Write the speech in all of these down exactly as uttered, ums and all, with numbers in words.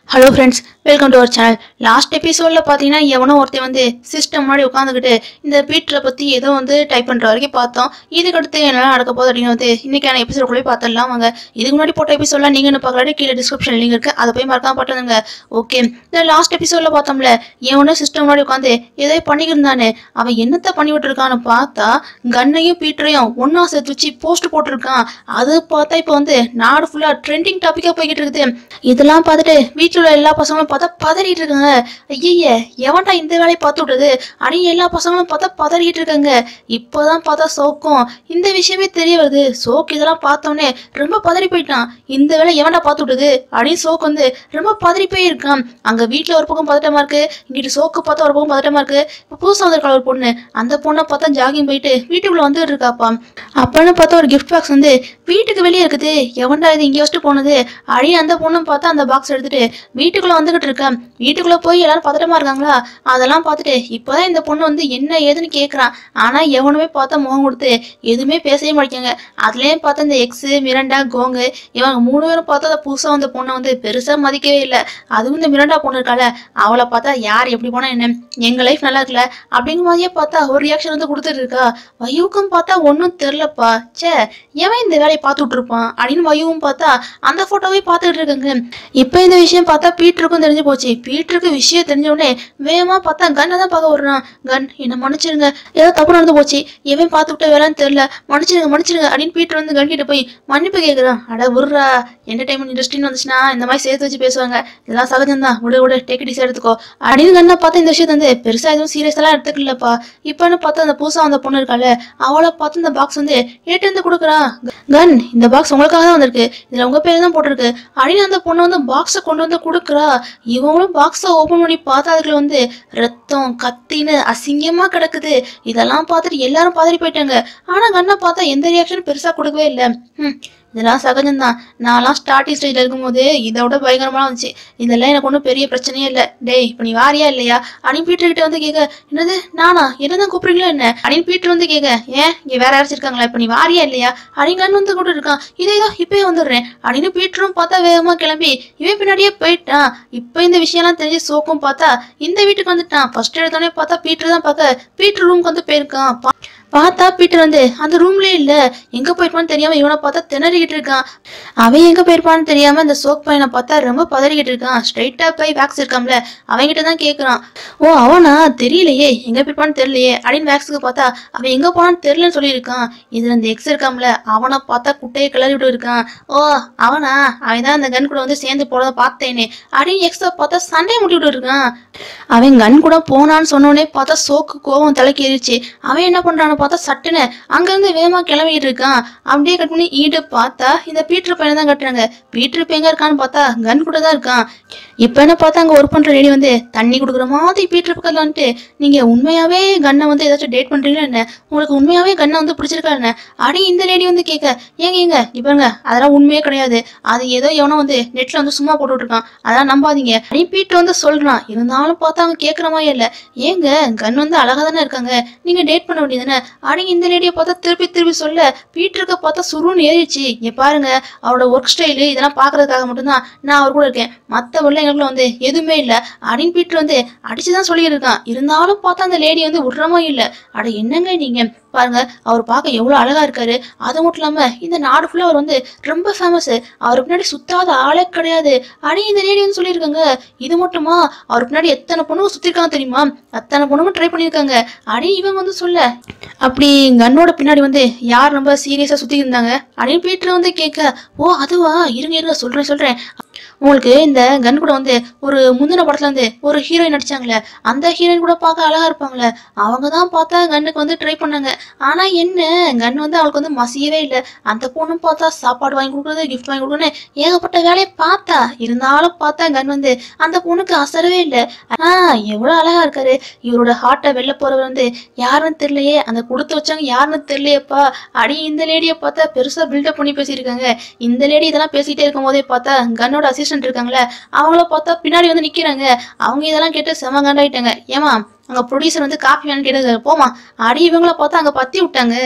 Hello friends, welcome to our channel. Last episode la pathina evano orthe vande system mari ukandukite indha Peter பத்தி ஏதோ வந்து type பண்ற வரைக்கும் பார்த்தோம். இதுக்கு அடுத்து என்ன நடக்க போகுது அப்படினு வந்து இன்னைக்கான எபிசோட் குள்ள பார்த்தறலாம் வாங்க. இதுக்கு முன்னாடி போட்ட எபிசோட்ல நீங்க என்ன பார்க்கறீங்க கீழ டிஸ்கிரிப்ஷன் லிங்க் இருக்கு. அத போய் மறக்காம பாத்துடுங்க. ஓகே. இந்த லாஸ்ட் எபிசோட்ல பார்த்தோம்ல எவனோ சிஸ்டம் முன்னாடி உட்கார்ந்து ஏதோ பண்ணிட்டு இருந்தானே. அவன் என்னத்த பண்ணி விட்டுருக்கான்னு பார்த்தா கன்னையும் பீட்டரையும் ஒண்ணா சேர்த்து வச்சு போஸ்ட் போட்டுருக்கான். அது பார்த்தா இப்போ வந்து நாடு ஃபுல்லா ட்ரெண்டிங் டாபிக்கா போயிட்டு இருக்குது. இதெல்லாம் பார்த்துட்டு வீட்ல உள்ள எல்லா பசங்களும் பார்த்தா பதறிட்டு இருக்காங்க. ஐயே எவன்டா இந்த வேலையை பார்த்து விட்டது அப்படின்னு எல்லா பசங்களும் பார்த்தா பதறிட்டு இருக்காங்க. இப்போதான் பார்த்தா சோக்கும் இந்த விஷயமே தெரிய வருது. சோக்கு இதெல்லாம் பார்த்தோன்னே ரொம்ப பதறி போயிட்டான். இந்த வேலை எவன்டா பார்த்து விட்டது அப்படின்னு சோக்கு வந்து ரொம்ப பதறி போயிருக்கான். அங்க வீட்டுல ஒரு பக்கம் பதட்டமா இருக்கு, இங்கிட்டு சோக்கு பார்த்தா ஒரு பக்கம் பதட்டமா இருக்கு. இப்போ புதுசா வந்திருக்கா ஒரு பொண்ணு, அந்த பொண்ணை பார்த்தா ஜாகிங் போயிட்டு வீட்டுக்குள்ள வந்துட்டு இருக்காப்பா. அப்பன்னு பார்த்தா ஒரு கிஃப்ட் பாக்ஸ் வந்து வீட்டுக்கு வெளியே இருக்குது. எவன்டா இது இங்கே வச்சுட்டு போனது அப்படின்னு அந்த பொண்ணும் பார்த்தா அந்த பாக்ஸ் எடுத்துட்டு வீட்டுக்குள்ள வந்துகிட்டு இருக்கா. வீட்டுக்குள்ள போய் எல்லாரும் பதட்டமா இருக்காங்களா, அதெல்லாம் பார்த்துட்டு இப்பதான் இந்த பொண்ணு வந்து என்ன ஏதுன்னு கேட்கறான். ஆனா எவனுமே பார்த்தா முகம் கொடுத்து எதுவுமே பேசவே மாட்டேங்க. அதுலயும் பார்த்தா இந்த எக்ஸ் மிரண்டா கோங்கு இவங்க மூணு பேரும் பார்த்தா புதுசா வந்த பொண்ணை வந்து பெருசா மதிக்கவே இல்லை. அதுவும் இந்த மிரண்டா பொண்ணு இருக்கால, அவளை பார்த்தா யார் எப்படி போனா என்ன, எங்க லைஃப் நல்லா இருக்குல்ல அப்படிங்கிற மாதிரியே பார்த்தா ஒரு ரியாக்ஷன் வந்து கொடுத்துட்டு இருக்கா. வயுவுக்கும் பார்த்தா ஒன்னும் தெரியலப்பா, சே எவன் இந்த வேலையை பார்த்து விட்டுருப்பான் அப்படின்னு வயுவும் பார்த்தா அந்த போட்டோவே பார்த்துட்டு இருக்காங்க. இப்ப இந்த விஷயம் பார்த்தா பீட்டருக்கும் தெரிஞ்சு போச்சு. பீட்டருக்கு விஷயம் தெரிஞ்ச உடனே வேகமா பார்த்தா கன்னை தான் பார்க்க வர்றான். கன் என்ன மன்னிச்சிருங்க, ஏதோ தப்பு நடந்து போச்சு, எவன் பார்த்து விட்ட வேலைன்னு தெரியல, மன்னிச்சிருங்க மன்னிச்சிருங்க அப்படின்னு பீட்டர் வந்து கன் கிட்ட போய் மன்னிப்பு கேட்கிறான். அட விட்றா, என்டர்டைன்மெண்ட் இண்டஸ்ட்ரின்னு வந்துச்சுன்னா இந்த மாதிரி சேர்த்து வச்சு பேசுவாங்க, இதெல்லாம் சகஜம் தான், விட விட டேக் டிஸ் எடுத்துக்கோ அப்படின்னு கண்ணா பார்த்தா இந்த விஷயத்த வந்து பெருசா எதுவும் சீரியஸ் எல்லாம் எடுத்துக்கலப்பா. இப்பன்னு பார்த்தா அந்த புதுசா வந்த பொண்ணு இருக்கால, அவளை பார்த்து இந்த பாக்ஸ் வந்து ஏட்டு வந்து கொடுக்குறான். கன் இந்த பாக்ஸ் உங்களுக்காக தான் வந்திருக்கு, இதுல உங்க பேர் தான் போட்டிருக்கு அப்படின்னு அந்த பொண்ணு வந்து பாக்ஸை கொண்டு வந்து கொடுக்குறா. இவங்களும் பாக்ஸை ஓபன் பண்ணி பார்த்தா அதுல வந்து ரத்தம் கத்தின்னு அசிங்கமா கிடக்குது. இதெல்லாம் பார்த்துட்டு எல்லாரும் பதறி போயிட்டாங்க. ஆனா கண்ணை பார்த்தா எந்த ரியாக்ஷனும் பெருசா கொடுக்கவே இல்லை. ம் இதெல்லாம் சகஜம்தான், நான்லாம் ஸ்டார்டிங் ஸ்டேஜ்ல இருக்கும்போது இதோட பயங்கரமா வந்துச்சு, இதெல்லாம் எனக்கு ஒன்றும் பெரிய பிரச்சனையே இல்லை. டேய் இப்போ நீ வாரியா இல்லையா அப்படின்னு பீட்டர் கிட்ட வந்து கேட்க, என்னது நானா என்னதான் கூப்பிடுறீங்களா என்ன அப்படின்னு பீட்டர் வந்து கேட்க, ஏன் இங்க வேற யாராச்சும் இருக்காங்களா, இப்போ நீ வாரியா இல்லையா அப்படின்னு கண் வந்து கூட இருக்கான். இதே இதோ இப்பயே வந்துடுறேன் அப்படின்னு பீட்டரும் பார்த்தா வேகமா கிளம்பி இவன் பின்னாடியே போயிட்டான். இப்போ இந்த விஷயம்லாம் தெரிஞ்சு சோக்கும் பார்த்தா இந்த வீட்டுக்கு வந்துட்டான். ஃபர்ஸ்ட் எடுத்தோடனே பார்த்தா பீட்டர் தான் பார்க்க பீட்டர் ரூமுக்கு வந்து போயிருக்கான். பார்த்தா பீட்டர் வந்து அந்த ரூம்லயே இல்ல, எங்க போயிருப்பான்னு தெரியாம இவனை பார்த்தா திணறிக்கிட்டு இருக்கான். அவன் எங்க போயிருப்பான்னு தெரியாம இந்த சோக் பையனை பார்த்தா ரொம்ப பதறிக்கிட்டு இருக்கான். ஸ்ட்ரைட்டா போய் வேக்ஸ் இருக்கான்ல அவன்கிட்ட தான் கேட்கறான், ஓ அவனா தெரியலையே எங்க போயிருப்பான்னு தெரியலையே அப்படின்னு வேக்ஸுக்கு பார்த்தா அவன் எங்க போனான்னு தெரியலன்னு சொல்லியிருக்கான். இதுல இந்த எக்ஸ் இருக்கான்ல அவனை பார்த்தா குட்டையை கிளறி விட்டு இருக்கான். ஓ அவனா அவன் தான் அந்த கன் கூட வந்து சேர்ந்து போறத பார்த்தேனே அப்படின்னு எக்ஸ பார்த்தா சண்டையை முட்டி விட்டு இருக்கான். அவன் கன் கூட போனான்னு சொன்னோடனே பார்த்தா சோக்கு கோவம் தலைக்கு ஏறிச்சு. அவன் என்ன பண்றான்னு பார்த்தா சட்டுன்னு அங்க இருந்து வேகமா கிளம்பிட்டு இருக்கான். அப்படியே கட் பண்ணி ஈடு பார்த்தா இந்த பீட்டர் பையனை தான் கட்டுறாங்க. பீட்டர் இப்ப எங்க இருக்கான்னு பார்த்தா கன் கூட தான் இருக்கான். இப்ப என்ன பார்த்தா அங்க ஒர்க் பண்ற லேடி வந்து தண்ணி கொடுக்குற மாதிரி பீட்டர் பக்கத்துல வந்துட்டு, நீங்க உண்மையாவே கன்னை வந்து ஏதாச்சும் டேட் பண்றீங்களா என்ன, உங்களுக்கு உண்மையாவே கன்னை வந்து பிடிச்சிருக்கா என்ன அப்படி இந்த லேடி வந்து கேட்க, ஏங்க ஏங்க இப்பாருங்க அதெல்லாம் உண்மையே கிடையாது, அது ஏதோ எவனோ வந்து நெட்ல வந்து சும்மா போட்டு இருக்கான், அதெல்லாம் நம்பாதீங்க அப்படின்னு பீட்டர் வந்து சொல்றான். இருந்தாலும் பார்த்தா அவங்க கேட்கற மாதிரி இல்ல, ஏங்க கன் வந்து அழகா தானே இருக்காங்க, நீங்க டேட் பண்ண வேண்டியதானே அப்படின்னு இந்த லேடியை பார்த்தா திருப்பி திருப்பி சொல்ல பீட்டருக்கு பார்த்தா சுருன்னு ஏறிச்சு. இங்க பாருங்க அவரோட ஒர்க் ஸ்டைலு இதெல்லாம் பாக்குறதுக்காக மட்டும்தான் நான் அவர் கூட இருக்கேன், மத்தவள்ள எங்களுக்குள்ள வந்து எதுவுமே இல்லை அப்படின்னு பீட்டர் வந்து அடிச்சுதான் சொல்லியிருக்கான். இருந்தாலும் பார்த்தா அந்த லேடி வந்து விடுறமா இல்லை. அட என்னங்க நீங்க பாருங்க அவர் பார்க்க எவ்வளவு அழகா இருக்காரு, அது மட்டும் இல்லாம இந்த நாடு ஃபுல்லா அவர் வந்து ரொம்ப ஃபேமஸ், அவருக்கு பின்னாடி சுத்தாத ஆளே கிடையாது அப்படின்னு இந்த லேடி வந்து சொல்லியிருக்காங்க. இது மட்டுமா அவருக்கு பின்னாடி எத்தனை பொண்ணுங்க சுத்திருக்காங்க தெரியுமா, அத்தனை பொண்ணுங்க ட்ரை பண்ணியிருக்காங்க அப்படின்னு இவங்க வந்து சொல்ல, அப்படி கன்னோட பின்னாடி வந்து யார் ரொம்ப சீரியஸா சுத்தி இருந்தாங்க அப்படின்னு பீட்டர் வந்து கேட்க, ஓ அதுவா இருங்க இருங்க சொல்றேன் சொல்றேன் உங்களுக்கு இந்த கன் கூட வந்து ஒரு முந்தின படத்துல வந்து ஒரு ஹீரோயின் நடிச்சாங்களே, அந்த ஹீரோயின் கூட பார்க்க அழகா இருப்பாங்களே, அவங்க தான் பார்த்தா கன்னுக்கு வந்து ட்ரை பண்ணாங்க. ஆனா என்ன கன் வந்து அவளுக்கு வந்து மசியவே இல்லை. அந்த பொண்ணும் பார்த்தா சாப்பாடு வாங்கி கொடுக்குறது கிஃப்ட் வாங்கி கொடுக்குறேன்னு ஏகப்பட்ட வேலையை பார்த்தா, இருந்தாலும் பார்த்தா கன் வந்து அந்த பொண்ணுக்கு அசரவே இல்லை. ஆஹ் எவ்வளவு அழகா இருக்காரு, இவரோட ஹார்ட்டை வெளில போறவர் வந்து யாருன்னு தெரியலையே, அந்த கொடுத்து வச்சாங்க யாருன்னு தெரியலையப்பா அடி இந்த லேடியை பார்த்தா பெருசா பில்டப் பண்ணி பேசியிருக்காங்க. இந்த லேடி இதெல்லாம் பேசிட்டே இருக்கும் போதே பார்த்தா கன்னோட அசிஸ்டன்ட் இருக்காங்களே அவங்கள பார்த்தா பின்னாடி வந்து நிக்கிறாங்க. அவங்க இதெல்லாம் கேட்டு செம காண்டாயிட்டாங்க. ஏமா அங்க ப்ரொடியூசர் வந்து காப்பி வேணும்னு கேட்டது போமா அடி இவங்கள பார்த்தா அங்க பத்தி விட்டாங்க.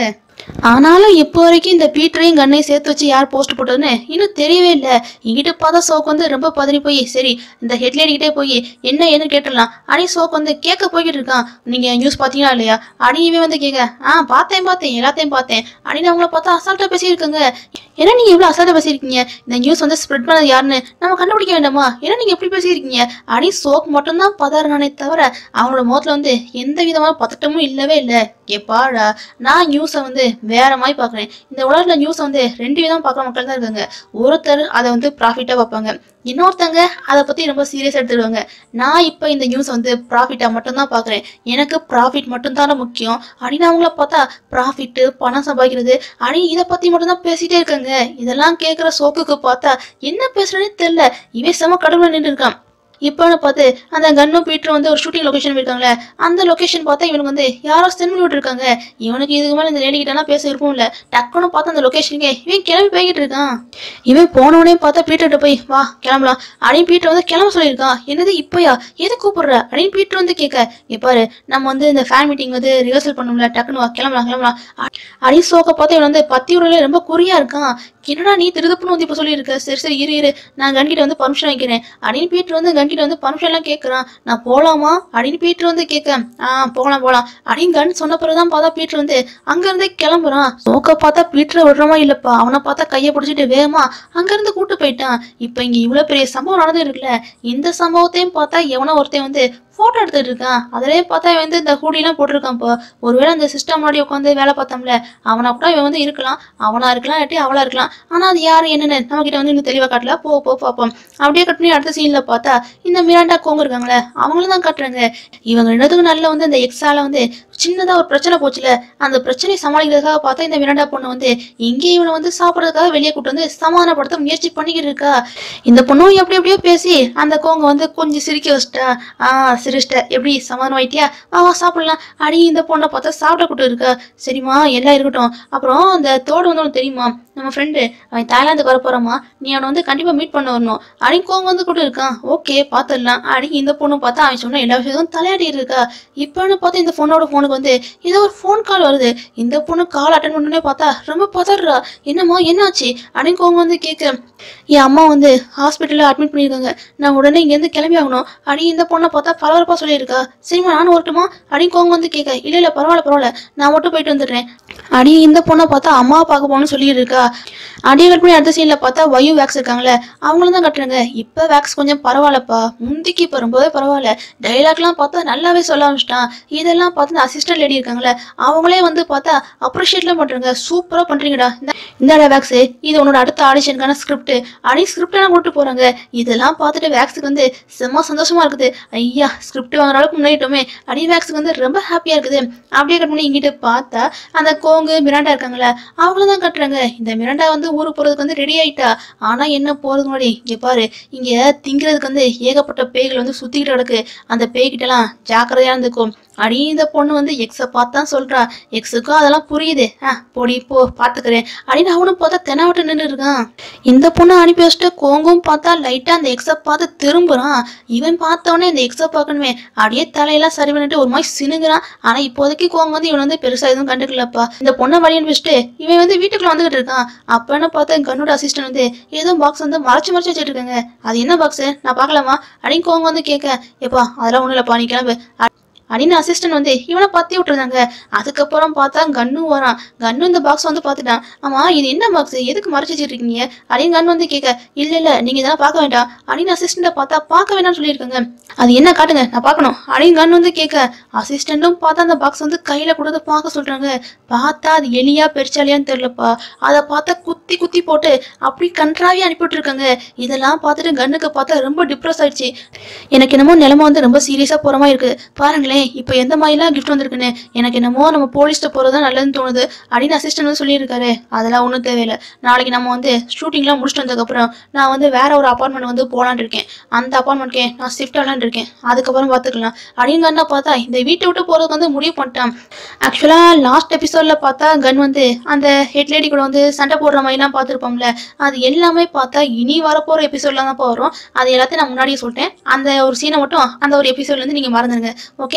ஆனாலும் இப்போ வரைக்கும் இந்த பீட்டரையும் கண்ணையும் சேர்த்து வச்சு யார் போஸ்ட் போட்டதுன்னு இன்னும் தெரியவே இல்லை. இங்கிட்ட பார்த்தா சோக்கு வந்து ரொம்ப பதறி போய் சரி இந்த ஹெட்லைன்கிட்டே போய் என்ன ஏன்னு கேட்டுடலாம். அடி சோக்கு வந்து கேட்க போய்கிட்டு இருக்கான். நீங்க நியூஸ் பார்த்தீங்களா இல்லையா? அடியுமே வந்து கேட்க ஆ பார்த்தேன் பார்த்தேன் எல்லாத்தையும் பார்த்தேன் அப்படின்னு அவங்கள பார்த்தா அசால்ட்டா பேசியிருக்காங்க. ஏன்னா நீங்க இவ்வளவு அசால்ட்டா பேசியிருக்கீங்க? இந்த நியூஸ் வந்து ஸ்ப்ரெட் பண்ணது யாருன்னு நம்ம கண்டுபிடிக்க வேண்டாமா? ஏன்னா நீங்க எப்படி பேசியிருக்கீங்க? அடி சோக் மட்டும்தான் பதறானே தவிர அவங்களோட முகத்துல வந்து எந்த விதமான பதட்டமும் இல்லவே இல்லை. ஏப்பாடா நான் நியூஸை வந்து வேற மாதிரி பாக்குறேன். இந்த உலகத்துல நியூஸ் வந்து ரெண்டு விதம் பாக்குற மக்கள் தான் இருக்காங்க. ஒருத்தர் அதை வந்து ப்ராஃபிட்டா பார்ப்பாங்க, இன்னொருத்தங்க அதை பத்தி ரொம்ப சீரியஸா எடுத்துடுவாங்க. நான் இப்ப இந்த நியூஸ் வந்து ப்ராஃபிட்டா மட்டும்தான் பாக்குறேன். எனக்கு ப்ராஃபிட் மட்டும் தானே முக்கியம் அப்படின்னு அவங்கள பார்த்தா ப்ராஃபிட் பணம் சம்பாதிக்கிறது அடி இதை பத்தி மட்டும் தான் பேசிட்டே இருக்காங்க. இதெல்லாம் கேட்கிற சோக்குக்கு பார்த்தா என்ன பேசுறேன்னு தெரியல. இவன் செம கடவுள நின்று இருக்கான். இப்போன்னு பார்த்து அந்த கன்னும் பீட்டரும் வந்து ஒரு ஷூட்டிங் லொகேஷன் போயிருக்காங்களே, அந்த லொகேஷன் பார்த்தா இவனுக்கு வந்து யாரோ சென்ட் பண்ணி விட்டுருக்காங்க. இவனுக்கு இதுக்கு மேலே இந்த லேடி கிட்டலாம் பேச இருக்கும் இல்லை. டக்குன்னு பார்த்தா அந்த லொகேஷனுக்கு இவன் கிளம்பி போய்கிட்டு இருக்கான். இவன் போனவனே பார்த்தா பீட்டர்கிட்ட போய் வா கிளம்பலாம் அப்படின்னு பீட்டர் வந்து கிளம்ப சொல்லியிருக்கான். என்னது இப்பயா எது கூப்பிடுற அப்படின்னு பீட்டர் வந்து கேட்க எப்பாரு நம்ம வந்து இந்த ஃபேன் மீட்டிங் வந்து ரிஹர்சல் பண்ணும்ல, டக்குன்னு வா கிளம்பலாம் கிளம்பலாம் அப்படின்னு சோக்க பார்த்தா இவன் வந்து பத்தி உடல ரொம்ப குறியா இருக்கான். என்னடா நீ திருதப்புன்னு வந்து இப்போ சொல்லியிருக்க? சரி சரி இரு இரு நான் கன்கிட்ட வந்து பர்மிஷன் வைக்கிறேன் அப்படின்னு பீட்டர் வந்து கன்கிட்ட வந்து பர்மிஷன் எல்லாம் கேட்கறான். நான் போலாமா அப்படின்னு பீட்டர் வந்து கேட்க ஆஹ் போகலாம் போகலாம் அப்படின்னு கன் சொன்ன பிறகுதான் பார்த்தா பீட்டர் வந்து அங்க இருந்தே கிளம்புறான். சோக்க பார்த்தா பீட்டரை விடுறமா இல்லப்பா, அவனை பார்த்தா கையை பிடிச்சிட்டு வேகமா அங்க இருந்து கூட்டு போயிட்டான். இப்ப இங்க இவ்வளவு பெரிய சம்பவம் நடந்து இருக்குல்ல, இந்த சம்பவத்தையும் பார்த்தா எவனோ ஒருத்தன் வந்து போட்டோ எடுத்துட்டு இருக்கான். அதிலே பார்த்தா இவன் வந்து இந்த ஹூடிலாம் போட்டிருக்கான்ப்பா. ஒருவேளை அந்த சிஸ்டம் முன்னாடி உட்காந்து வேலை பார்த்தோம்ல அவனா கூட இவன் வந்து இருக்கலாம். அவனா இருக்கலாம் இல்லாட்டி அவளா இருக்கலாம். ஆனா அது யாரு என்னன்னு நம்ம கிட்ட வந்து இன்னும் தெளிவா காட்டல. போ போ பார்ப்போம். அப்படியே கட்டினி அடுத்த சீன்ல பார்த்தா இந்த மிராண்டா கோங்க இருக்காங்களே அவங்களும் தான் காட்டுறாங்க. இவங்க ரெண்டுத்துக்கும் நல்ல வந்து இந்த எக்ஸால வந்து சின்னதா ஒரு பிரச்சனை போச்சுல, அந்த பிரச்சனையை சமாளிக்கிறதுக்காக பார்த்தா இந்த மிராண்டா பொண்ணு வந்து இங்கே இவனை வந்து சாப்பிட்றதுக்காக வெளியே கூட்டு வந்து சமாதானப்படுத்த முயற்சி பண்ணிக்கிட்டு இருக்கா. இந்த பொண்ணும் எப்படி எப்படியோ பேசி அந்த கோங்க வந்து கொஞ்சம் சிரிக்க வச்சுட்டா. ஆஹ் சிரிச்சிட்ட எப்படி சமாதானம் ஆயிட்டியா, வா வா சாப்பிடலாம் அடி இந்த பொண்ணை பார்த்தா சாப்பிட கூட்டு இருக்கா. சரிம்மா எல்லாம் இருக்கட்டும். அப்புறம் அந்த தோடு வந்து உனக்கு தெரியுமா, நம்ம ஃப்ரெண்டு அவன் தாய்லாந்துக்கு வர போறாமா, நீ அவனை வந்து கண்டிப்பா மீட் பண்ண வரணும் அடி கோங்க வந்து கூட இருக்கான். ஓகே பாத்துடலாம் அடி இந்த பொண்ணு பார்த்தா அவன் சொன்ன எல்லா விஷயமும் தலையாடிட்டு இருக்கா. இப்பன்னு பார்த்தா இந்த பொண்ணோட போனுக்கு வந்து ஏதோ ஒரு ஃபோன் கால் வருது. இந்த பொண்ணு கால் அட்டன் பண்ணனே பார்த்தா ரொம்ப பதறா. என்னம்மா என்னாச்சு அப்படின்னு கோங்க வந்து கேட்க என் அம்மா வந்து ஹாஸ்பிட்டல்ல அட்மிட் பண்ணியிருக்காங்க, நான் உடனே இங்க இருந்து கிளம்பி ஆகணும் அடி இந்த பொண்ணை பார்த்தா பரபரப்பா சொல்லியிருக்கா. சரிம்மா நானும் வரட்டுமா அப்படின்னு கோங்க வந்து கேட்க இல்ல இல்ல பரவாயில்ல பரவாயில்ல நான் மட்டும் போயிட்டு வந்துடுறேன் அடி இந்த பொண்ணை பார்த்தா அம்மா பார்க்க போகணும்னு சொல்லிட்டு இருக்கா. அடியே கட் பண்ணி அடுத்த சீன்ல பார்த்தா வயு வேக்ஸ் இருக்காங்களே அவங்களும் தான் கட்டுறாங்க. இப்ப வேக்ஸ் கொஞ்சம் பரவாயில்லப்பா, முந்திக்கு இப்ப ரொம்பவே பரவாயில்ல. டைலாக்லாம் பார்த்தா நல்லாவே சொல்ல ஆரம்பிச்சிட்டான். இதெல்லாம் பார்த்து அசிஸ்டன்ட் லேடி இருக்காங்களே அவங்களே வந்து பார்த்தா அப்ரிஷியேட்லாம் பண்றாங்க. சூப்பரா பண்றீங்கடா, இந்த வேக்ஸ் இது உன்னோட அடுத்த ஆடிஷனுக்கான ஸ்கிரிப்ட் அடி ஸ்கிரிப்ட் எல்லாம் போட்டு போறாங்க. இதெல்லாம் பார்த்துட்டு வேக்ஸுக்கு வந்து செம்ம சந்தோஷமா இருக்குது. ஐயா ஸ்கிரிப்ட் வாங்குற அளவுக்கு முன்னாடிட்டோமே அடி வேக்ஸுக்கு வந்து ரொம்ப ஹாப்பியா இருக்குது. அப்படியே கட் பண்ணி இங்கிட்ட பார்த்தா அந்த கோங்கு மிராண்டா இருக்காங்களே அவங்களதான் கட்டுறாங்க. இந்த மிராண்டா வந்து ஊருக்கு போறதுக்கு வந்து ரெடி ஆயிட்டா. ஆனா என்ன போறதுக்கு முன்னாடி இங்க பாரு இங்க திங்கிறதுக்கு வந்து ஏகப்பட்ட பேய்கள் வந்து சுத்திக்கிட்டு கிடக்கு. அந்த பேய்கிட்ட எல்லாம் ஜாக்கிரதையா இருந்துக்கும் அடி இந்த பொண்ணு வந்து எக்ஸ பார்த்தான் சொல்றா. எக்ஸுக்கும் அதெல்லாம் புரியுது. ஆஹ் பொடி போ பாத்துக்கிறேன் அப்படின்னு அவனும் பார்த்தா தெனாவட்டு நின்று இருக்கான். இந்த பொண்ணு அனுப்பி வச்சுட்டு கோங்கும் பார்த்தா லைட்டா அந்த எக்ஸ பார்த்து திரும்புறான். இவன் பார்த்தவொடனே இந்த எக்ஸ பார்க்கணுமே அப்படியே தலையெல்லாம் சரி பண்ணிட்டு ஒரு மாதிரி சினுங்குறான். ஆனா இப்போதைக்கு கோங்க வந்து இவன் வந்து பெருசா எதுவும் கண்டுக்கலப்பா. இந்த பொண்ணை வழி அனுப்பிச்சுட்டு இவன் வந்து வீட்டுக்குள்ள வந்துகிட்டு இருக்கான். அப்பன்னு பார்த்தா கண்ணோட அசிஸ்டன்ட் வந்து ஏதோ பாக்ஸ் வந்து மறைச்சு மறைச்சு வச்சுட்டு இருக்காங்க. அது என்ன பாக்ஸ் நான் பார்க்கலாமா அப்படின்னு கோங்க வந்து கேட்க எப்பா அதெல்லாம் ஒண்ணும் இல்லப்பா நீ கிளம்பு அப்படின்னு அசிஸ்டன்ட் வந்து இவனை பத்தி விட்டுருந்தாங்க. அதுக்கப்புறம் பார்த்தா கன்னு வரான். கன்னு இந்த பாக்ஸ் வந்து பார்த்துட்டான். ஆமா இது என்ன பாக்ஸ் எதுக்கு மறைச்சு வச்சுட்டு இருக்கீங்க அப்படின்னு கன் வந்து கேட்க இல்ல இல்ல நீங்க இதெல்லாம் பார்க்க வேண்டாம் அப்படின்னு அசிஸ்டண்ட பார்த்தா பார்க்க வேண்டாம்னு சொல்லியிருக்காங்க. அது என்ன காட்டுங்க நான் பார்க்கணும் அப்படின்னு கன் வந்து கேட்க அசிஸ்டன்ட்டும் பார்த்தா அந்த பாக்ஸ் வந்து கையில கொடுத்து பார்க்க சொல்றாங்க. பார்த்தா அது எலியா பெருச்சாலியான்னு தெரியலப்பா. அதை பார்த்தா குத்தி குத்தி போட்டு அப்படி கன்றாவே அனுப்பிட்டு இருக்காங்க. இதெல்லாம் பார்த்துட்டு கண்ணுக்கு பார்த்தா ரொம்ப டிப்ரெஸ் ஆயிடுச்சு. எனக்கு என்னமோ நிலைமை வந்து ரொம்ப சீரியஸா போற மாதிரி இருக்கு பாருங்களேன். இப்ப எந்த மாதிரிலாம் கிஃப்ட் வந்திருக்குன்னு எனக்கு என்னமோ நம்ம போலீஸ்ட போறதுதான் நல்லதுன்னு தோணுது அப்படின்னு அசிஸ்டன்ட் வந்து சொல்லியிருக்காரு. அதெல்லாம் ஒன்றும் தேவையில்லை. நாளைக்கு நம்ம வந்து ஷூட்டிங்லாம் முடிச்சுட்டு வந்ததுக்கு அப்புறம் நான் வந்து வேற ஒரு அப்பார்ட்மெண்ட் வந்து போலான்னு இருக்கேன். அந்த அப்பார்ட்மெண்ட்கே நான் ஷிஃப்ட் ஆகலான்னு இருக்கேன். அதுக்கப்புறம் பார்த்துக்கலாம் அப்படின்னு கண்ணா பார்த்தா இந்த வீட்டை விட்டு போறதுக்கு வந்து முடிவு பண்ணிட்டான். ஆக்சுவலா லாஸ்ட் எபிசோட்ல பார்த்தா கன் வந்து அந்த ஹெட் லேடி கூட வந்து சண்டை போடுற மாதிரிலாம் பார்த்துருப்போம்ல, அது எல்லாமே பார்த்தா இனி வரப்போற எபிசோட்ல தான் வரும். அது எல்லாத்தையும் நான் முன்னாடியே சொல்லிட்டேன். அந்த ஒரு சீனை மட்டும் அந்த ஒரு எபிசோட்ல இருந்து நீங்க மறந்துருங்க ஓகே.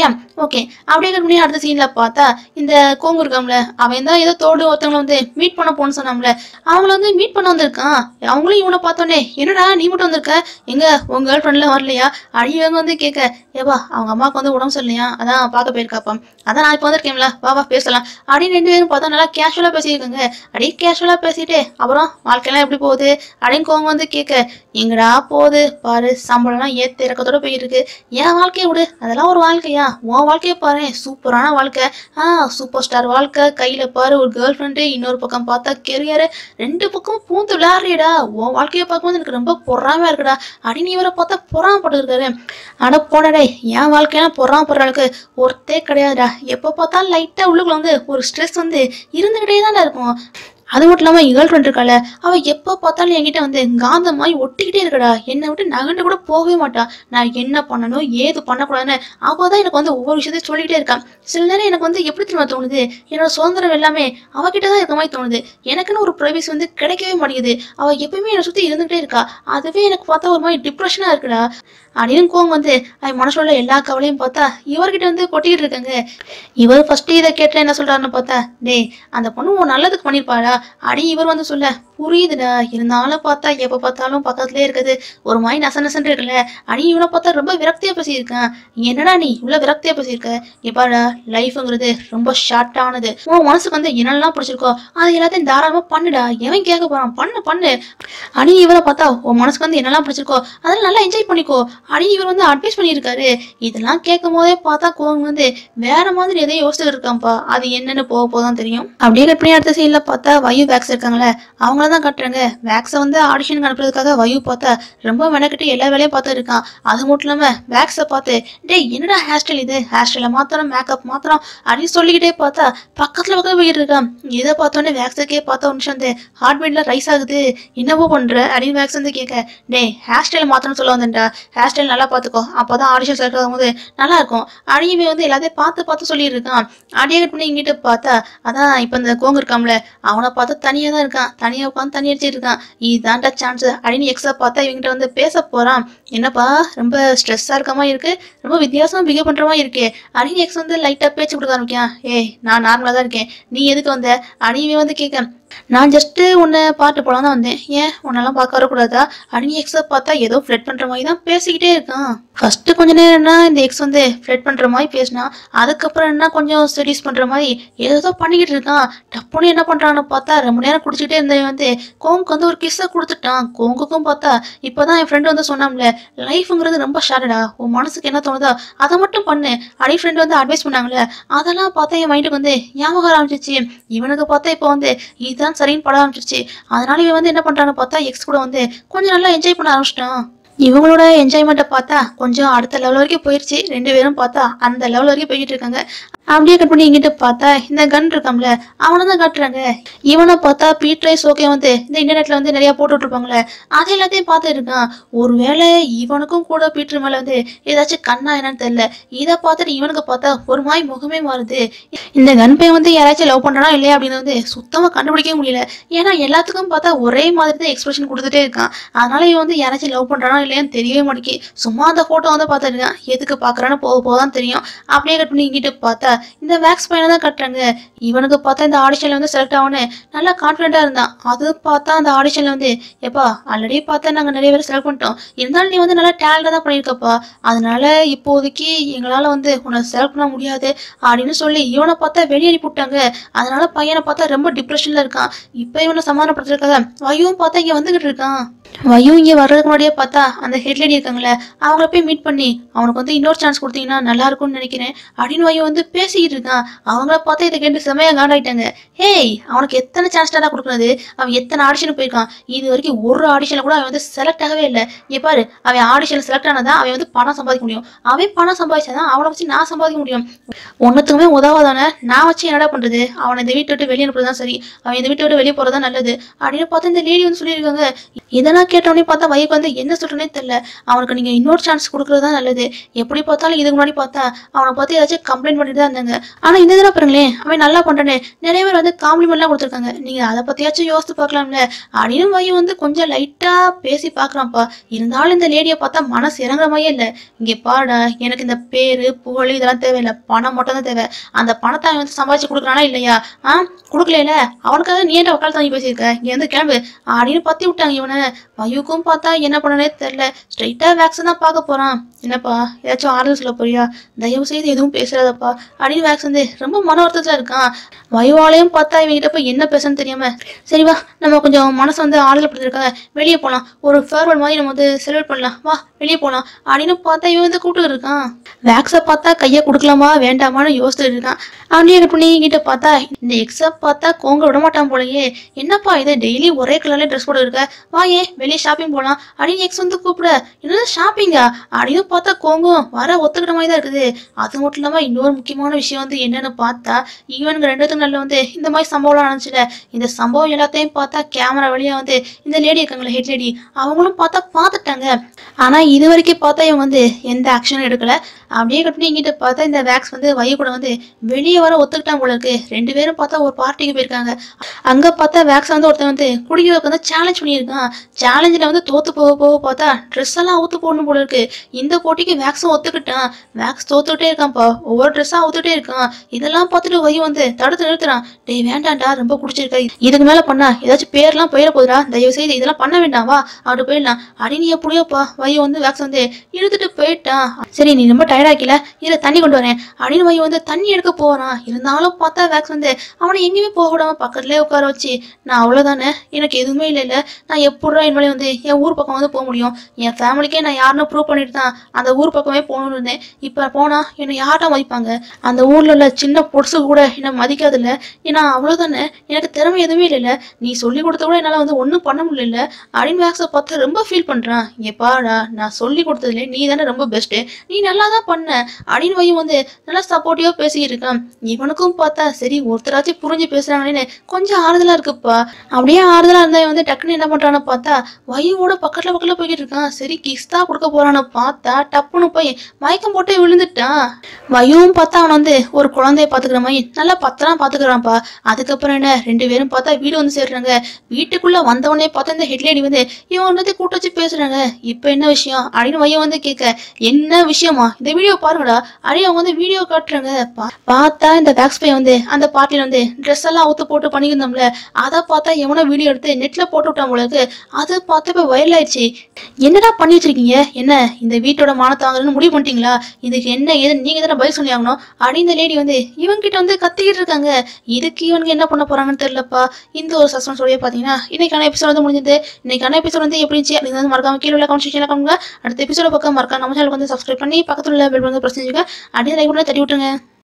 ஓகே அப்படியே கட் பண்ணி அடுத்த சீன்ல பார்த்தா இந்த கோங்கு இருக்காம்ல அவன் தான் ஏதோ தோடு ஒருத்தவங்களை வந்து மீட் பண்ண போன்னு சொன்னாம்ல அவங்கள வந்து மீட் பண்ண வந்திருக்கான். அவங்களும் இவனை பார்த்தோன்னே என்னடா நீ மட்டும் வந்திருக்க எங்க உங்க கேர்ள் ஃப்ரெண்ட்லாம் வரலையா அடியவங்க வந்து கேட்க ஏவா அவங்க அம்மாவுக்கு வந்து உடம்பு சரியில்லையா அதான் பார்க்க போயிருக்காப்பா அதான் நான் இப்போ வந்திருக்கேன்ல வா வா பேசலாம் அப்படின்னு ரெண்டு பேரும் பார்த்தா நல்லா கேஷுவலா பேசியிருக்காங்க. அப்படியே கேஷுவலா பேசிட்டு அப்புறம் வாழ்க்கையெல்லாம் எப்படி போகுது அப்படின்னு கோவங்க வந்து கேட்க எங்கடா போகுது பாரு சம்பளம்லாம் ஏத்த இறக்கத்தோட போயிட்டு இருக்கு என் வாழ்க்கையை விடு அதெல்லாம் ஒரு வாழ்க்கையா உன் வாழ்க்கையை பாரு சூப்பரான வாழ்க்கை ஆஹ் சூப்பர் ஸ்டார் வாழ்க்கை கையில பாரு ஒரு கேர்ள் ஃப்ரெண்டு இன்னொரு பக்கம் பார்த்தா கெரியர் ரெண்டு பக்கம் பூந்து விளையாடுறியடா உன் வாழ்க்கையை பார்க்கும்போது எனக்கு ரொம்ப பொறாமையா இருக்குடா அப்படின்னு இவரை பார்த்தா பொறாமப்பட்டு இருக்காரு. ஆனா போனடே என் வாழ்க்கையெல்லாம் பொறாமப்படுற அளவுக்கு ஒருத்தே கிடையாதுடா எப்போ பார்த்தாலும் லைட்டா உள்ளுக்குள்ள வந்து ஒரு ஸ்ட்ரெஸ் வந்து இருந்துகிட்டே தான் இருக்கும். அது மட்டும் இல்லாம கேர்ள் ஃப்ரெண்ட் இருக்காள அவ எப்போ பார்த்தாலும் என்கிட்ட வந்து காந்தமாய் ஒட்டிக்கிட்டே இருக்கடா என்னை விட்டு நகண்டு கூட போகவே மாட்டா நான் என்ன பண்ணணும் ஏது பண்ணக்கூடாதுன்னு அவதான் எனக்கு வந்து ஒவ்வொரு விஷயத்தையும் சொல்லிக்கிட்டே இருக்கான். சில நேரம் எனக்கு வந்து எப்படி திரும்ப தோணுது என்னோட சுதந்திரம் எல்லாமே அவகிட்டதான் இருக்க மாதிரி தோணுது எனக்குன்னு ஒரு பிரைவேசி வந்து கிடைக்கவே மாட்டேங்குது அவ எப்பயுமே என்னை சுத்தி இருந்துகிட்டே இருக்கா அதுவே எனக்கு பார்த்தா ஒரு மாதிரி டிப்ரெஷனா இருக்குடா அப்படின்னு கோவம் வந்து அவன் மனசுல எல்லா கவலையும் பார்த்தா இவர்கிட்ட வந்து கொட்டிக்கிட்டு இருக்காங்க. இவர் ஃபர்ஸ்ட் இதை கேட்ட என்ன சொல்றாருன்னு பார்த்தா டே அந்த பொண்ணு உன் நல்லதுக்கு பண்ணிருப்பாடா அடி இவர் வந்து சொல்ல புரியுதுடா இருந்தாலும் பார்த்தா எப்ப பார்த்தாலும் பக்கத்துலயே இருக்குது ஒரு மாதிரி நச நசன் இருக்குல்ல அடி இவனை பார்த்தா ரொம்ப விரக்தியா பேசியிருக்கான் என்னடா நீ இவ்வளவு விரக்தியா பேசியிருக்க எப்பாடா லைஃப்ங்கிறது ரொம்ப ஷார்ட்டானது உன் மனசுக்கு வந்து என்னெல்லாம் பிடிச்சிருக்கோ அது எல்லாத்தையும் தாராளமா பண்ணுடா எவன் கேட்க போறான் பண்ணு பண்ணு அடி இவரை பார்த்தா உன் மனசுக்கு வந்து என்னெல்லாம் பிடிச்சிருக்கோ அதெல்லாம் நல்லா என்ஜாய் பண்ணிக்கோ அடி இவர் வந்து அட்வைஸ் பண்ணியிருக்காரு. இதெல்லாம் கேட்கும் போதே பார்த்தா கோவம் வந்து வேற மாதிரி எதையும் யோசிச்சுட்டு இருக்கான்ப்பா அது என்னன்னு போக போதான் தெரியும். அப்படியே கட் பண்ணி அடுத்த சீன்ல பார்த்தா வயு வேக்ஸ் இருக்காங்களே அவங்களதான் கட்டுறாங்க. வேக்ஸை வந்து ஆடிஷனுக்கு அனுப்புறதுக்காக வயு பார்த்தா ரொம்ப மெனக்கிட்டு எல்லா வேலையும் பார்த்து இருக்கான். அது மட்டும் இல்லாம வேக்ஸை பார்த்து டே என்னடா ஹேர் ஸ்டைல் இது ஹேர் ஸ்டைல மாத்திரம் மேக்கப் மாத்திரம் அப்படின்னு சொல்லிக்கிட்டே பார்த்தா பக்கத்துல பக்கத்துல போயிட்டு இருக்கான். இதை பார்த்தோன்னே வேக்ஸுக்கே பார்த்தா ஒரு நிமிஷம் வந்து ஹார்ட் பீட்ல ரைஸ் ஆகுது என்னவோ பண்ற அப்படின்னு வேக்ஸ் வந்து கேட்க டே ஹேர் ஸ்டைல் மாத்திரம் சொல்ல வந்தேன்டா ஹேர் ஸ்டைல் நல்லா பார்த்துக்கோ அப்போதான் ஆடிஷன் செலக்ட் ஆகும்போது நல்லா இருக்கும் அடியவே வந்து எல்லாத்தையும் பார்த்து பார்த்து சொல்லிட்டு இருக்கான். அடியே கட் பண்ணி இங்கிட்ட பார்த்தா அதான் இப்போ இந்த கோங்கு இருக்காம்ல அவனை பார்த்தா தனியாக தான் இருக்கான் தனியாக உட்காந்து தண்ணி அடிச்சிட்டு இருக்கான். இதுதான்டா சான்ஸ் அப்படின்னு எக்ஸா பார்த்தா இவங்கிட்ட வந்து பேச போறான். என்னப்பா ரொம்ப ஸ்ட்ரெஸ்ஸா இருக்க மாதிரி இருக்கு ரொம்ப வித்தியாசமா பிஹேவ் பண்ற மாதிரி இருக்கே அப்படின்னு எக்ஸ் வந்து லைட்டா பேச்சு கொடுக்க ஆரம்பிக்கான். ஏய் நான் நார்மலா தான் இருக்கேன் நீ எதுக்கு வந்த அடியவே வந்து கேட்க நான் ஜஸ்ட்டு உன்னை பாட்டு போலாம் தான் வந்தேன் ஏன் உன்னெல்லாம் பார்க்க வரக்கூடாதா அப்படின்னு எக்ஸை பார்த்தா ஏதோ ஃப்ளட் பண்ணுற மாதிரி தான் பேசிக்கிட்டே இருக்கான். ஃபர்ஸ்ட் கொஞ்ச நேரம்னா இந்த எக்ஸ் வந்து ஃப்ளட் பண்ணுற மாதிரி பேசினா அதுக்கப்புறம் என்ன கொஞ்சம் ஸ்டடீஸ் பண்ணுற மாதிரி ஏதோ பண்ணிக்கிட்டு இருக்கான். டப்புன்னு என்ன பண்ணுறான்னு பார்த்தா ரொம்ப நேரம் குடிச்சிக்கிட்டே இருந்தவன் வந்து கோங்குக்கு வந்து ஒரு கிஸ்ஸை கொடுத்துட்டான். கோங்குக்கும் பார்த்தா இப்போதான் என் ஃப்ரெண்டு வந்து சொன்னாம்ல லைஃப்ங்கிறது ரொம்ப ஷார்டடா உன் மனசுக்கு என்ன தோணுதோ அதை மட்டும் பண்ணு அப்படி ஃப்ரெண்டு வந்து அட்வைஸ் பண்ணாங்களே அதெல்லாம் பார்த்தா என் மைண்டுக்கு வந்து ஞாபகம் ஆரம்பிச்சிச்சு. இவனுக்கு பார்த்தா இப்போ வந்து இதுதான் சரின்னு பட ஆரம்பிச்சிருச்சு. அதனால இவன் வந்து என்ன பண்றான்னு பார்த்தா எக்ஸ் கூட வந்து கொஞ்சம் நல்லா என்ஜாய் பண்ண ஆரம்பிச்சிட்டான். இவங்களோட என்ஜாய்மெண்ட்டை பார்த்தா கொஞ்சம் அடுத்த லெவல் வரைக்கும் போயிடுச்சு. ரெண்டு பேரும் பார்த்தா அந்த லெவல் வரைக்கும் போய்கிட்டு இருக்காங்க. அப்படியே கட் பண்ணி இங்கிட்ட பார்த்தா இந்த கன் இருக்காம்ல அவனை தான் காட்டுறாங்க. இவனை பார்த்தா பீட்ரைஸ் ஓகே வந்து இந்த இன்டர்நெட்ல வந்து நிறைய போட்டு விட்டுருப்பாங்களே அது எல்லாத்தையும் பார்த்து இருக்கான். ஒருவேளை இவனுக்கும் கூட பீட்ரு மேல வந்து ஏதாச்சும் கண்ணா என்னன்னு தெரியல. இதை பார்த்துட்டு இவனுக்கு பார்த்தா ஒரு மாதிரி முகமே மாறுது. இந்த கன் பை வந்து யாராச்சும் லவ் பண்றானா இல்லையா அப்படின்னு வந்து சுத்தமா கண்டுபிடிக்கவே முடியல. ஏன்னா எல்லாத்துக்கும் பார்த்தா ஒரே மாதிரி தான் எக்ஸ்பிரஷன் கொடுத்துட்டே இருக்கான். அதனால இவன் வந்து யாராச்சும் லவ் பண்றானா இல்லையான்னு தெரியவே மாட்டேங்கி சும்மா அந்த போட்டோ வந்து பார்த்துருக்கான். எதுக்கு பாக்குறான்னு போக போதான் தெரியும். அப்படியே கட் பண்ணி இங்கிட்ட பார்த்தா இந்த வேக்ஸ் பையனை தான் கட்டுறாங்க. இவனுக்கு பார்த்தா இந்த ஆடிஷன்ல வந்து செலக்ட் ஆகணும்னு நல்லா கான்ஃபிடென்ட்டா இருந்தான். அது பார்த்தா அந்த ஆடிஷன்ல வந்து எப்பா ஆல்ரெடி பார்த்தா நாங்க நிறைய பேர் செலக்ட் பண்ணிட்டோம் இருந்தாலும் நீ வந்து நல்லா டேலண்டா தான் பண்ணியிருக்கப்பா அதனால இப்போதைக்கு எங்களால வந்து உன்னை செலக்ட் பண்ண முடியாது அப்படின்னு சொல்லி இவனை பார்த்தா வெளியே அனுப்பிவிட்டாங்க. அதனால பையனை பார்த்தா ரொம்ப டிப்ரெஷன்ல இருக்கான். இப்ப இவனை சமாதானப்படுத்திருக்காங்க. வயும் பார்த்தா இங்க வந்துகிட்டு இருக்கான். வயும் இங்க வர்றதுக்கு முன்னாடியே பார்த்தா அந்த ஹெட்லேடி இருக்காங்களே அவங்கள போய் மீட் பண்ணி அவனுக்கு வந்து இன்னொரு சான்ஸ் கொடுத்தீங்கன்னா நல்லா இருக்கும்னு நினைக்கிறேன் அப்படின்னு வயும் வந்து பேசிக்கிட்டு இருக்கான். அவங்கள பார்த்தா இதை கேட்டு செமையா காண்டாயிட்டாங்க. ஹேய் அவனுக்கு எத்தனை சான்ஸ் தான் கொடுக்குறது அவன் எத்தனை ஆடிஷனுக்கு போயிருக்கான் இது வரைக்கும் ஒரு ஆடிஷன்ல கூட அவன் வந்து செலக்ட் ஆகவே இல்லை. பாரு அவன் ஆடிஷன்ல செலக்ட் ஆனதான் அவன் வந்து பணம் சம்பாதிக்க முடியும். அவன் பணம் சம்பாதிச்சாதான் அவனை வச்சு நான் சம்பாதிக்க முடியும். ஒன்னுத்துக்குமே உதவாதானே நான் வச்சு என்னடா பண்றது அவனை இந்த வீட்டை விட்டு வெளியே அனுப்புறதுதான் சரி அவன் இந்த வீட்டை விட்டு வெளியே போறதா நல்லது அப்படின்னு பார்த்தா இந்த லேடி வந்து சொல்லியிருக்காங்க. இதெல்லாம் கேட்டவனே பார்த்தா வயக்கு வந்து என்ன சொல்றனே தெரியல. அவனுக்கு நீங்க இன்னொரு சான்ஸ் கொடுக்கறது தான் நல்லது. எப்படி பார்த்தாலும் இதுக்கு முன்னாடி பார்த்தா அவனை பார்த்து ஏதாச்சும் கம்ப்ளைண்ட் பண்ணிட்டு தான் இருந்தாங்க. ஆனா இந்த தடவை பாருங்களேன் அவன் நல்லா பண்றானே நிறைய பேர் வந்து வந்து காம்ப்ளிமெண்ட்லாம் கொடுத்துருக்காங்க, நீங்க அதை பத்தியாச்சும் யோசித்து பார்க்கலாம்ல அப்படின்னு வை வந்து கொஞ்சம் லைட்டா பேசி பார்க்கறான்ப்பா. இருந்தாலும் இந்த லேடியை பார்த்தா மனசு இறங்குற மாதிரியே இல்லை. இங்கே பாடா, எனக்கு இந்த பேரு புகழ் இதெல்லாம் தேவையில்லை, பணம் மட்டும் தான் தேவை. அந்த பணத்தை அவன் வந்து சம்பாதிச்சு கொடுக்குறானா இல்லையா? ஆ கொடுக்கல, அவனுக்காக நீ என்ன வக்கால் தங்கி பேசியிருக்க, இங்கே வந்து கிளம்பு அப்படின்னு பத்தி விட்டாங்க இவனை. வயுக்கும் பார்த்தா என்ன பண்ணனே தெரியல. ஸ்ட்ரைட்டா வேக்ஸ் தான் பார்க்க போறான். என்னப்பா ஏதாச்சும் ஆறுதல் சொல்ல போறியா? தயவு செய்து எதுவும் பேசுறாதப்பா அப்படின்னு வேக்ஸ் வந்து ரொம்ப மன வருத்தத்துல இருக்கான். வயுவாலையும் பார்த்தா இவங்கிட்ட போய் என்ன பேசணும்னு தெரியாம, சரி வா நம்ம கொஞ்சம் மனசு வந்து ஆறுதல் படுத்திருக்காங்க, வெளியே போகலாம், ஒரு ஃபேர்வெல் மாதிரி நம்ம வந்து செலிப்ரேட் பண்ணலாம், வா வெளியே போகலாம் அப்படின்னு பார்த்தா இவன் வந்து கூப்பிட்டு இருக்கான். வேக்ஸை பார்த்தா கையை கொடுக்கலாமா வேண்டாமான்னு யோசிச்சுட்டு இருக்கான். அப்படியே பண்ணி கிட்ட பார்த்தா இந்த எக்ஸை பார்த்தா கோங்க விட மாட்டான் போலயே. என்னப்பா இது டெய்லி ஒரே கலர்ல ட்ரெஸ் போட்டு இருக்க, வா ஏன் வெளியே ஷாப்பிங் போகலாம் அப்படின்னு எக்ஸ் வந்து கூப்பிட, என்ன ஷாப்பிங்கா அப்படின்னு பார்த்தா கோங்கும் வர ஒத்துக்கிட்ட மாதிரி தான் இருக்குது. அது மட்டும் இல்லாம இன்னொரு முக்கியமான விஷயம் வந்து என்னன்னு பார்த்தா, ஈவனுக்கு ரெண்டுத்துக்கு நல்ல வந்து இந்த மாதிரி சம்பவம்லாம் நடந்துச்சுல, இந்த சம்பவம் எல்லாத்தையும் பார்த்தா கேமரா வழியா வந்து இந்த லேடி இருக்காங்களே ஹெட் லேடி, அவங்களும் பார்த்தா பார்த்துட்டாங்க. ஆனா இது வரைக்கும் பார்த்தா இவங்க வந்து எந்த ஆக்ஷனும் எடுக்கல. அப்படியே கட்டி இங்கிட்ட பார்த்தா இந்த வேக்ஸ் வந்து வய கூட வந்து வெளியே வர ஒத்துக்கிட்டான் போல இருக்கு. ரெண்டு பேரும் பார்த்தா ஒரு பார்ட்டிக்கு போயிருக்காங்க. அங்க பார்த்தா வேக்ஸ் வந்து ஒருத்தன் வந்து குடிக்கிறதுக்கு வந்து சேலஞ்ச் பண்ணியிருக்கான். சேலஞ்சில் வந்து தோத்து போக போக பார்த்தா ட்ரெஸ் எல்லாம் அவுத்து போடணும் போல இருக்கு. இந்த போட்டிக்கு வேக்ஸும் ஒத்துக்கிட்டான். வேக்ஸ் தோத்துக்கிட்டே இருக்கான்ப்பா, ஒவ்வொரு ட்ரெஸ்ஸா அவுத்துட்டே இருக்கான். இதெல்லாம் பார்த்துட்டு வய வந்து தடுத்து நிறுத்துறான். டேய் வேண்டாண்டா, ரொம்ப குடிச்சிருக்கா, இதுக்கு மேல பண்ணா ஏதாச்சும் பேர்லாம் போயிட போதுடா, தயவு செய்து இதெல்லாம் பண்ண வேண்டாம், வா அப்படி போயிடலாம் அப்படின்னு எப்படியோப்பா வய வந்து வேக்ஸ் வந்து இழுத்துட்டு போயிட்டான். சரி நீ ரொம்ப டயர்டாக்கல, இதை தண்ணி கொண்டு வரேன் அப்படின்னு வய வந்து தண்ணி எடுக்க போறான். இருந்தாலும் பார்த்தா வேக்ஸ் வந்து அவனை எங்கேயுமே போக விடாம பக்கத்துலேயே உட்கார வச்சு, நான் அவ்வளோதானே, எனக்கு எதுவுமே இல்லை இல்லை, நான் எப்படா இனிமேல் வந்து என் ஊர் பக்கம் வந்து போக முடியும், என் ஃபேமிலிக்கே நான் யாருன்னு ப்ரூவ் பண்ணிட்டு தான் அந்த ஊர் பக்கமே போகணும்னு இருந்தேன். இப்போ போனால் என்னை யார்ட்டா மதிப்பாங்க, அந்த ஊரில் உள்ள சின்ன பொடுசு கூட என்னை மதிக்காதில்ல, ஏன்னா அவ்வளோதானே, எனக்கு திறமை எதுவுமே இல்லைல்ல, நீ சொல்லி கொடுத்த கூட என்னால் வந்து ஒன்றும் பண்ண முடியல அப்படின்னு வேக்ஸை பார்த்து ரொம்ப ஃபீல் பண்ணுறான். எப்பாடா நான் சொல்லி கொடுத்ததுல நீ தானே ரொம்ப பெஸ்ட்டு, நீ நல்லா தான் பண்ண அப்படின்னு வையும் வந்து நல்லா சப்போர்ட்டிவாக பேசிக்கிட்டு இருக்கான். இவனுக்கும் பார்த்தா சரி ஒருத்தராச்சும் புரிஞ்சு பேசுறாங்களேன்னு கொஞ்சம் ஆறுதலா இருக்குப்பா. அப்படியே ஆறுதலா இருந்தா வந்து டக்குன்னு என்ன பண்றான்னு பார்த்தா வயுவோட பக்கத்துல பக்கத்துல போய்கிட்டு இருக்கான். சரி கிஸ் தான் கொடுக்க போறான்னு பார்த்தா டப்புன்னு போய் மயக்கம் போட்டு விழுந்துட்டான். வயுவும் பார்த்தா அவன் வந்து ஒரு குழந்தைய பாத்துக்கிற மாதிரி நல்லா பத்திரம் பாத்துக்கிறான்ப்பா. அதுக்கப்புறம் என்ன ரெண்டு பேரும் பார்த்தா வீடு வந்து சேர்றாங்க. வீட்டுக்குள்ள வந்தவனே பார்த்தா இந்த ஹெட்லேடி வந்து இவன் வந்து கூட்ட வச்சு பேசுறாங்க. இப்ப என்ன விஷயம் அப்படின்னு வய வந்து கேட்க, என்ன விஷயமா இந்த வீடியோ பாருங்கடா அப்படின்னு அவங்க வந்து வீடியோ காட்டுறாங்க. பார்த்தா இந்த வேக்ஸ் பை வந்து அந்த பார்ட்டியில வந்து ட்ரெஸ் எல்லாம் அவுத்து போட்டு பண்ணியிருந்தோம்ல, அதை பார்த்தா எவனோ வீடியோ எடுத்து நெட்ல போட்டு விட்டான் போல இருக்கு. அது பார்த்து இப்போ வைரல் ஆயிடுச்சு. என்னடா பண்ணி வச்சிருக்கீங்க, என்ன இந்த வீட்டோட மானத்தை வாங்குறதுன்னு முடிவு பண்ணிட்டீங்களா, இதுக்கு என்ன ஏது நீங்க தானே பதில் சொல்லி ஆகணும் அப்படின்னு இந்த லேடி வந்து இவங்கிட்ட வந்து கத்திக்கிட்டு இருக்காங்க. இதுக்கு இவனுக்கு என்ன பண்ண போறாங்கன்னு தெரியலப்பா. இந்த ஒரு சஸ்பென்ஸோடய பார்த்தீங்கன்னா இன்னைக்கான எபிசோட் வந்து முடிஞ்சது. இன்னைக்கான எபிசோட் வந்து எப்படி இருந்துச்சு அப்படின்னு வந்து மறக்காம கீழே உள்ள கமெண்ட் செக்ஷன்ல கமெண்ட்ங்க. அடுத்த எபிசோட பக்கம் மறக்காம நம்ம சேனலுக்கு வந்து சப்ஸ்கிரைப் பண்ணி பக்கத்துல உள்ள பெல் வந்து பிரஸ் செஞ்சுக்க, அப்படியே லைக் பண்ணி தட்டி விட்டுருங்க.